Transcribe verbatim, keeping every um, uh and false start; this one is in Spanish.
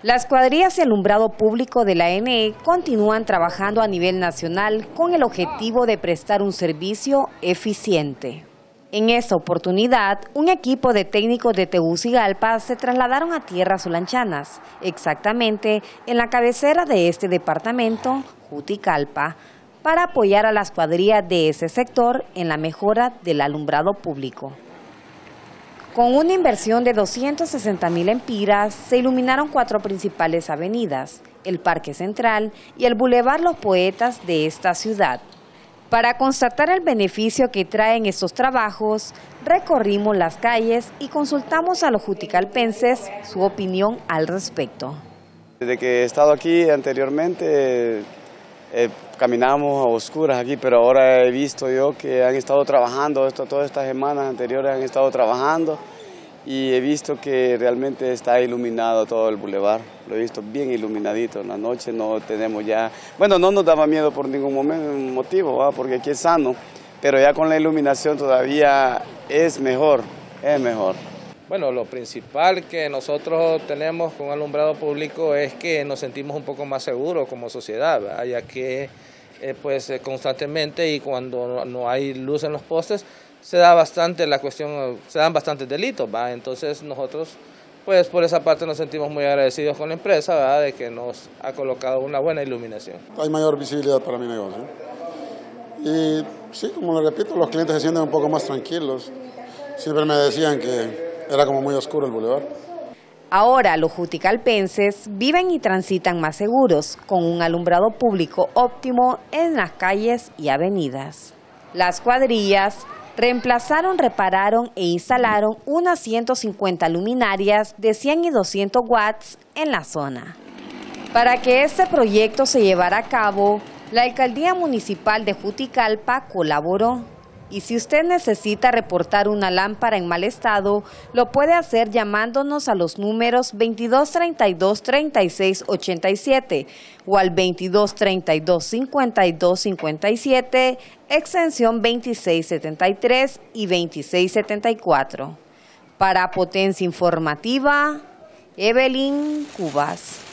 Las cuadrillas de alumbrado público de la A N E continúan trabajando a nivel nacional con el objetivo de prestar un servicio eficiente. En esta oportunidad, un equipo de técnicos de Tegucigalpa se trasladaron a tierras olanchanas, exactamente en la cabecera de este departamento, Juticalpa, para apoyar a las cuadrillas de ese sector en la mejora del alumbrado público. Con una inversión de doscientos sesenta mil empiras, se iluminaron cuatro principales avenidas, el Parque Central y el Boulevard Los Poetas de esta ciudad. Para constatar el beneficio que traen estos trabajos, recorrimos las calles y consultamos a los juticalpenses su opinión al respecto. Desde que he estado aquí anteriormente, eh, caminamos a oscuras aquí, pero ahora he visto yo que han estado trabajando, esto, todas estas semanas anteriores han estado trabajando y he visto que realmente está iluminado todo el bulevar. Lo he visto bien iluminadito. En la noche no tenemos ya, bueno, no nos daba miedo por ningún momento, motivo, ¿va? Porque aquí es sano, pero ya con la iluminación todavía es mejor, es mejor. Bueno, lo principal que nosotros tenemos con alumbrado público es que nos sentimos un poco más seguros como sociedad, ¿verdad? Ya que eh, pues eh, constantemente y cuando no hay luz en los postes se da bastante la cuestión, se dan bastantes delitos, ¿verdad? Entonces nosotros pues por esa parte nos sentimos muy agradecidos con la empresa, ¿verdad? De que nos ha colocado una buena iluminación. Hay mayor visibilidad para mi negocio y sí, como le repito, los clientes se sienten un poco más tranquilos. Siempre me decían que era como muy oscuro el bulevar. Ahora los juticalpenses viven y transitan más seguros, con un alumbrado público óptimo en las calles y avenidas. Las cuadrillas reemplazaron, repararon e instalaron unas ciento cincuenta luminarias de cien y doscientos watts en la zona. Para que este proyecto se llevara a cabo, la Alcaldía Municipal de Juticalpa colaboró. Y si usted necesita reportar una lámpara en mal estado, lo puede hacer llamándonos a los números veintidós treinta y dos treinta y seis ochenta y siete o al veintidós treinta y dos cincuenta y dos cincuenta y siete, extensión veintiséis setenta y tres y veintiséis setenta y cuatro. Para Potencia Informativa, Evelyn Cubas.